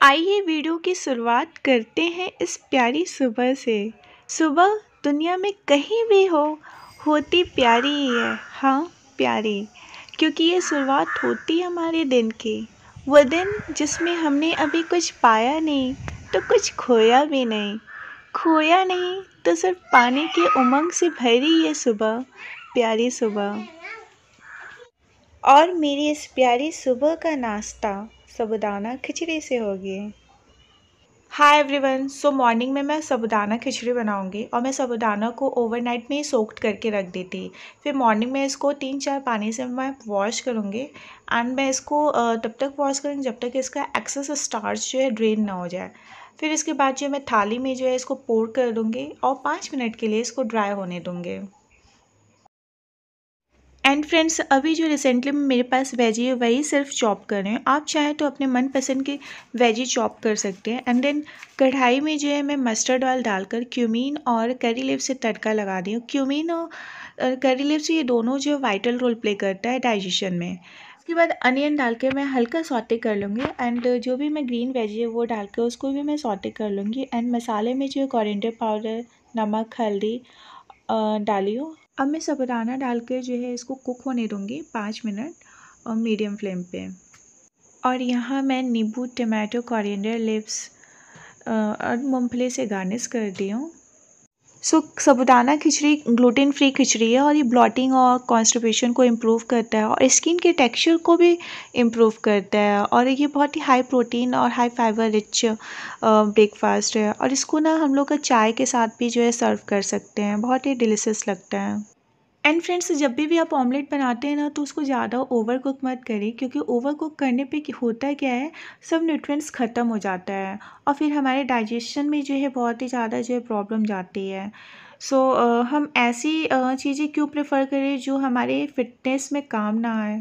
आइए वीडियो की शुरुआत करते हैं इस प्यारी सुबह से। सुबह दुनिया में कहीं भी हो, होती प्यारी ही है। हाँ, प्यारी, क्योंकि ये शुरुआत होती है हमारे दिन की। वो दिन जिसमें हमने अभी कुछ पाया नहीं तो कुछ खोया भी नहीं, खोया नहीं तो सिर्फ पाने के उमंग से भरी ये सुबह, प्यारी सुबह। और मेरी इस प्यारी सुबह का नाश्ता साबूदाना खिचड़ी से हो गया। हाय एवरीवन, सो मॉर्निंग में मैं साबूदाना खिचड़ी बनाऊंगी और मैं साबूदाना को ओवरनाइट में ही सोक्ड करके रख देती। फिर मॉर्निंग में इसको 3-4 पानी से मैं वॉश करूंगी एंड मैं इसको तब तक वॉश करूँगी जब तक इसका एक्सेस स्टार्च जो है ड्रेन ना हो जाए। फिर इसके बाद जो मैं थाली में जो है इसको पोर कर दूँगी और 5 मिनट के लिए इसको ड्राई होने दूँगी। एंड फ्रेंड्स, अभी जो रिसेंटली मेरे पास वेजी है वही सिर्फ चॉप कर रहे हैं। आप चाहें तो अपने मनपसंद की वेजी चॉप कर सकते हैं। एंड देन कढ़ाई में जो है मैं मस्टर्ड ऑयल डालकर क्यूमीन और करी लीव्स से तड़का लगा दी हूँ। क्यूमीन और करी लीव्स ये दोनों जो वाइटल रोल प्ले करता है डाइजेशन में। उसके बाद अनियन डाल के मैं हल्का सौटे कर लूँगी एंड जो भी मैं ग्रीन वेजी है वो डाल के उसको भी मैं सौटे कर लूँगी। एंड मसाले में जो कोरिएंडर पाउडर, नमक, हल्दी डाली हूँ। अब मैं साबूदाना डाल के जो है इसको कुक होने दूँगी 5 मिनट और मीडियम फ्लेम पे। और यहाँ मैं नींबू, टमाटो, कोरिएंडर लीव्स और मूंगफली से गार्निश कर दी हूँ। साबूदाना खिचड़ी ग्लूटेन फ्री खिचड़ी है और ये ब्लॉटिंग और कॉन्स्टिपेशन को इम्प्रूव करता है और स्किन के टेक्सचर को भी इम्प्रूव करता है। और ये बहुत ही हाई प्रोटीन और हाई फाइबर रिच ब्रेकफास्ट है और इसको ना हम लोग का चाय के साथ भी जो है सर्व कर सकते हैं। बहुत ही डिलीशियस लगता है। एंड फ्रेंड्स, जब भी आप ऑमलेट बनाते हैं ना तो उसको ज़्यादा ओवर कुक मत करें, क्योंकि ओवर कुक करने पे होता क्या है, सब न्यूट्रिएंट्स ख़त्म हो जाता है और फिर हमारे डाइजेशन में जो है बहुत ही ज़्यादा जो है प्रॉब्लम जाती है। हम ऐसी चीज़ें क्यों प्रेफर करें जो हमारे फिटनेस में काम ना आए।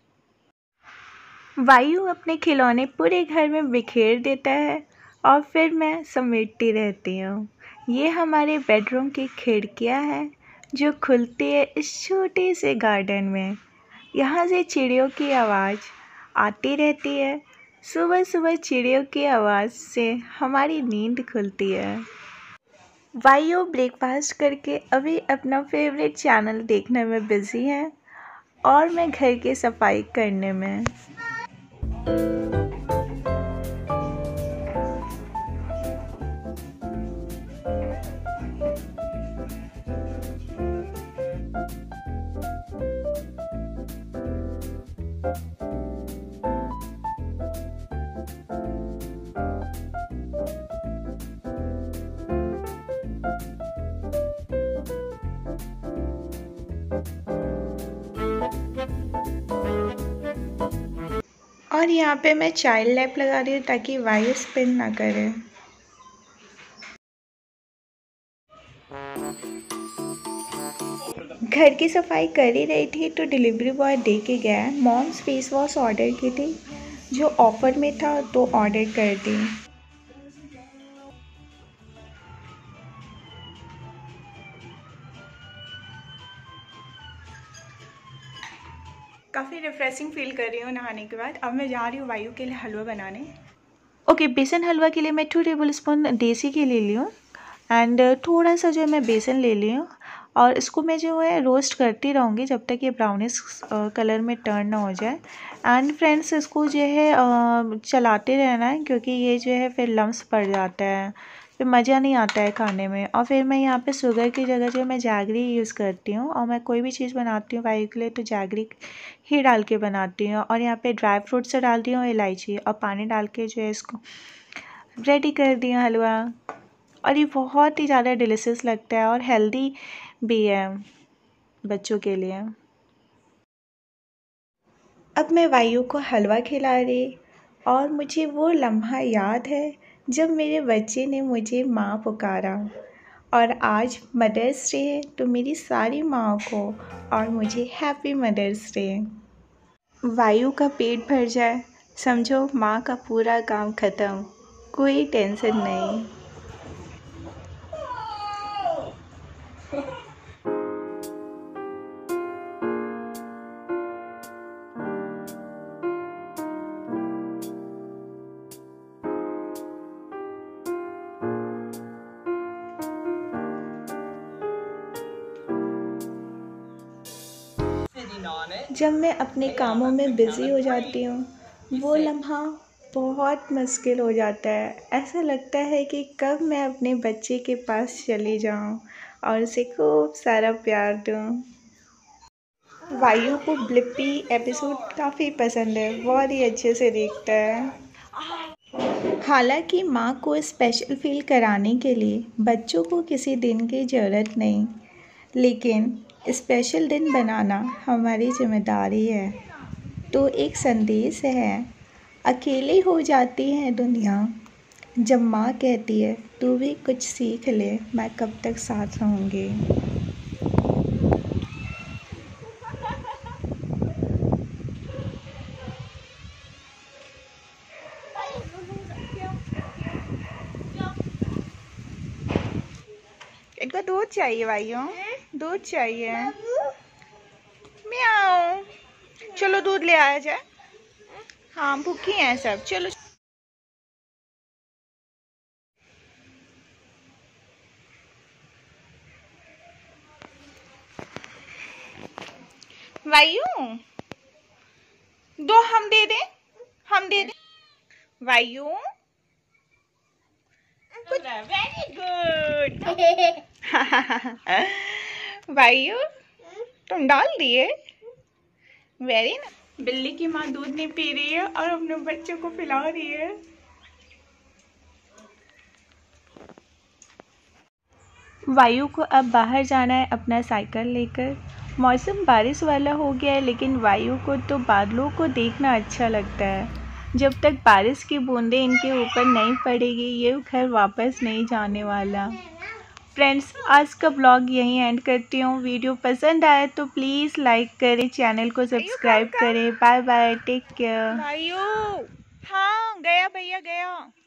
वायु अपने खिलौने पूरे घर में बिखेर देता है और फिर मैं समेटती रहती हूँ। ये हमारे बेडरूम की खिड़कियाँ हैं जो खुलती है इस छोटे से गार्डन में। यहाँ से चिड़ियों की आवाज़ आती रहती है। सुबह सुबह चिड़ियों की आवाज़ से हमारी नींद खुलती है। वायु ब्रेकफास्ट करके अभी अपना फेवरेट चैनल देखने में बिज़ी है और मैं घर की सफाई करने में। और यहाँ पे मैं चाइल्ड लैंप लगा रही हूँ ताकि वायु स्पिन ना करे। घर की सफाई कर ही रही थी तो डिलीवरी बॉय दे के गया। मॉम्स फेस वॉश ऑर्डर की थी जो ऑफ़र में था तो ऑर्डर कर दी। काफ़ी रिफ्रेशिंग फील कर रही हूँ नहाने के बाद। अब मैं जा रही हूँ वायु के लिए हलवा बनाने। ओके, बेसन हलवा के लिए मैं 2 टेबल स्पून देसी घी ले ली हूँ एंड थोड़ा सा जो है मैं बेसन ले ली हूँ और इसको मैं जो है रोस्ट करती रहूँगी जब तक ये ब्राउनिश कलर में टर्न ना हो जाए। एंड फ्रेंड्स, इसको जो है चलाते रहना है क्योंकि ये जो है फिर लम्स पड़ जाता है, फिर मज़ा नहीं आता है खाने में। और फिर मैं यहाँ पे शुगर की जगह जो मैं जैगरी यूज़ करती हूँ और मैं कोई भी चीज़ बनाती हूँ वायु के लिए तो जैगरी ही डाल के बनाती हूँ। और यहाँ पे ड्राई फ्रूट से डालती हूँ इलायची और पानी डाल के जो है इसको रेडी कर दिया हलवा। और ये बहुत ही ज़्यादा डिलीशियस लगता है और हेल्दी भी है बच्चों के लिए। अब मैं वायु को हलवा खिला रही और मुझे वो लम्हा याद है जब मेरे बच्चे ने मुझे माँ पुकारा। और आज मदर्स डे है तो मेरी सारी माँ को और मुझे हैप्पी मदर्स डे। वायु का पेट भर जाए, समझो माँ का पूरा काम ख़त्म, कोई टेंशन नहीं। जब मैं अपने कामों में बिज़ी हो जाती हूँ वो लम्हा बहुत मुश्किल हो जाता है। ऐसा लगता है कि कब मैं अपने बच्चे के पास चली जाऊँ और उसे खूब सारा प्यार दूँ। वायु को ब्लिप्पी एपिसोड काफ़ी पसंद है, बहुत ही अच्छे से देखता है। हालांकि माँ को स्पेशल फील कराने के लिए बच्चों को किसी दिन की ज़रूरत नहीं, लेकिन स्पेशल दिन बनाना हमारी जिम्मेदारी है। तो एक संदेश है, अकेली हो जाती है दुनिया जब माँ कहती है तू भी कुछ सीख ले, मैं कब तक साथ रहूँगी। इनको दूध चाहिए भाइयों, दूध चाहिए। म्याऊ, चलो दूध ले आया जाए। हाँ भूखी हैं सब, चलो। वायु दो, हम दे दें, हम दे दें। वायु वेरी गुड। वायु तुम डाल दिए, वेरी ना। बिल्ली की माँ दूध नहीं पी रही है और अपने बच्चों को पिला रही है। वायु को अब बाहर जाना है अपना साइकिल लेकर। मौसम बारिश वाला हो गया है, लेकिन वायु को तो बादलों को देखना अच्छा लगता है। जब तक बारिश की बूंदें इनके ऊपर नहीं पड़ेगी ये घर वापस नहीं जाने वाला। फ्रेंड्स, आज का ब्लॉग यहीं एंड करती हूँ। वीडियो पसंद आए तो प्लीज़ लाइक करें, चैनल को सब्सक्राइब करें। Bye bye, take care. वायु हाँ गया भैया, गया।